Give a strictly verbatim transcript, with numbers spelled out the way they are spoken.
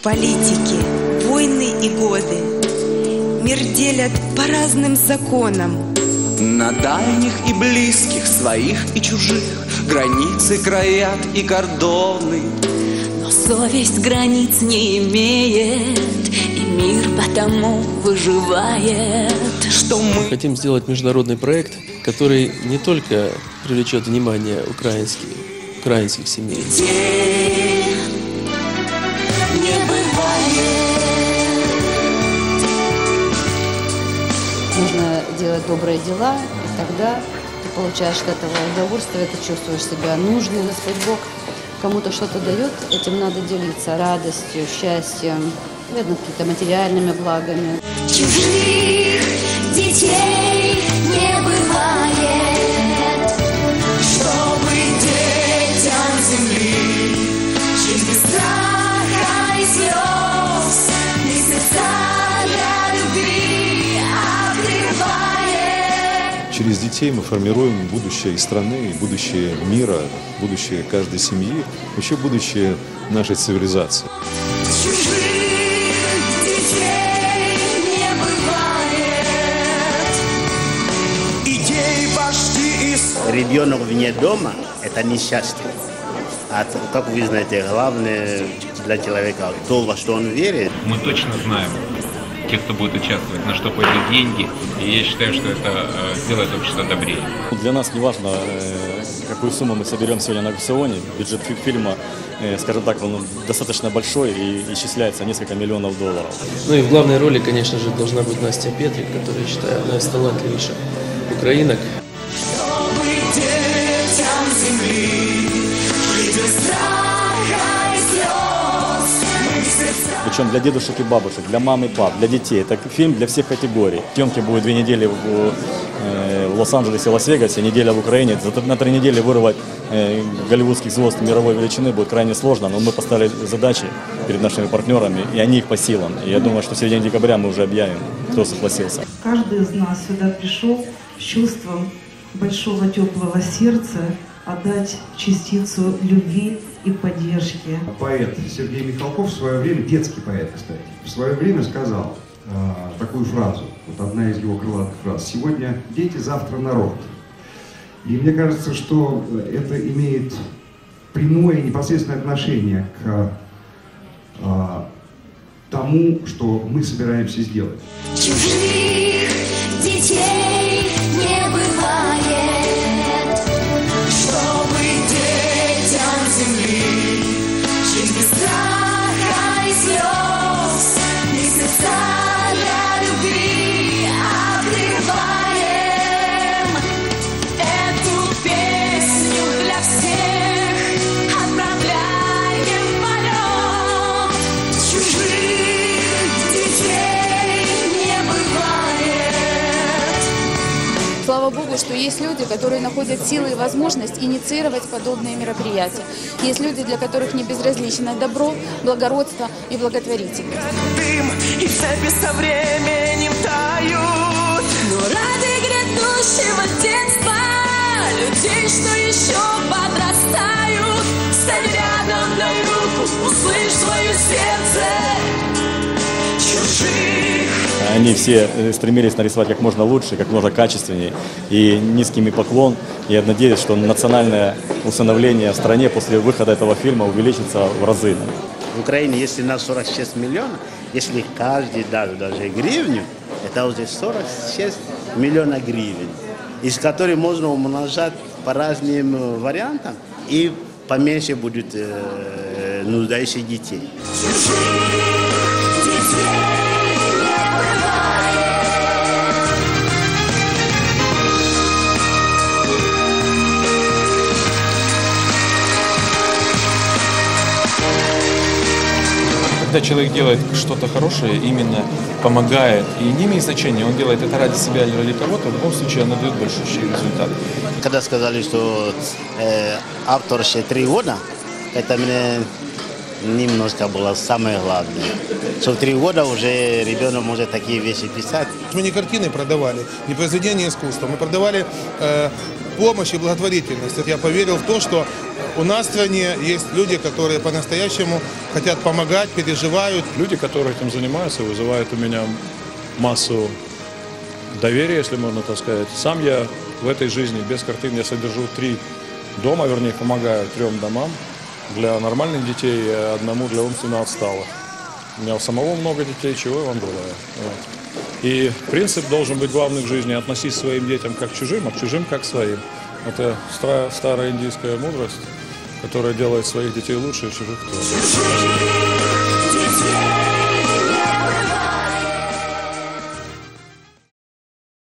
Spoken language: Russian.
Политики, войны и годы мир делят по разным законам. На дальних и близких, своих и чужих границы краят и кордоны. Но совесть границ не имеет, и мир потому выживает. Что мы хотим сделать международный проект, который не только привлечет внимание украинских, украинских семей. Не бывает. Нужно делать добрые дела, и тогда ты получаешь от этого удовольствие, ты чувствуешь себя нужным. Господь Бог кому-то что-то дает, этим надо делиться радостью, счастьем, наверное, какими-то материальными благами. Чужих детей не бывает, чтобы детям земли жить без страха и слез, месяца для любви открывает. Через детей мы формируем будущее и страны, и будущее мира, будущее каждой семьи, еще будущее нашей цивилизации. Ребенок вне дома – это несчастье. А как вы знаете, главное для человека то, во что он верит. Мы точно знаем, те, кто будет участвовать, на что пойдут деньги. И я считаю, что это сделает общество добрее. Для нас не важно, какую сумму мы соберем сегодня на аукционе. Бюджет фильма, скажем так, он достаточно большой и исчисляется несколько миллионов долларов. Ну и в главной роли, конечно же, должна быть Настя Петрик, которая, я считаю, одна из талантливейших украинок. Причем для дедушек и бабушек, для мам и пап, для детей. Это фильм для всех категорий. Съемки будут две недели в, э, в Лос-Анджелесе и Лас-Вегасе, неделя в Украине. На три недели вырвать э, голливудских звезд мировой величины будет крайне сложно, но мы поставили задачи перед нашими партнерами, и они их по силам. И я думаю, что в середине декабря мы уже объявим, кто согласился. Каждый из нас сюда пришел с чувством большого теплого сердца отдать частицу любви и поддержки. Поэт Сергей Михалков в свое время, детский поэт, кстати, в свое время сказал э, такую фразу, вот одна из его крылатых фраз: «Сегодня дети, завтра народ». И мне кажется, что это имеет прямое и непосредственное отношение к э, тому, что мы собираемся сделать. Чужих детей не бывает, чтобы детям земли жить без страха и слез, месяца для любви открываем. Эту песню для всех отправляем в полет. Чужих детей не бывает. Слава Богу, что есть люди, которые находят силы и возможность инициировать подобные мероприятия. Есть люди, для которых не безразлично добро, благородство и благотворительность. Дым и цепи со временем тают, но ради грядущего детства, людей, что еще подрастают, стань рядом, дай руку, услышь свое сердце. Чужих. Они все стремились нарисовать как можно лучше, как можно качественнее. И низкий им поклон. Я надеюсь, что национальное усыновление в стране после выхода этого фильма увеличится в разы. В Украине, если на сорок шесть миллионов, если каждый даст даже гривню, это уже сорок шесть миллионов гривен, из которых можно умножать по разным вариантам, и поменьше будет э, нуждающих детей. Когда человек делает что-то хорошее, именно помогает, и не имеет значения, он делает это ради себя или ради кого-то, в любом случае оно дает большущий результат. Когда сказали, что э, автор еще три года, это мне немножко было самое главное. Что в три года уже ребенок может такие вещи писать. Мы не картины продавали, не произведения искусства, мы продавали э, помощь и благотворительность. Я поверил в то, что у нас в стране есть люди, которые по-настоящему хотят помогать, переживают. Люди, которые этим занимаются, вызывают у меня массу доверия, если можно так сказать. Сам я в этой жизни без картин, я содержу три дома, вернее, помогаю трем домам для нормальных детей и одному для умственно отсталых. У меня у самого много детей, чего я вам желаю. Вот. И принцип должен быть главный в жизни — относись к своим детям как к чужим, а к чужим как к своим. Это старая индийская мудрость, которая делает своих детей лучше и чужих тоже.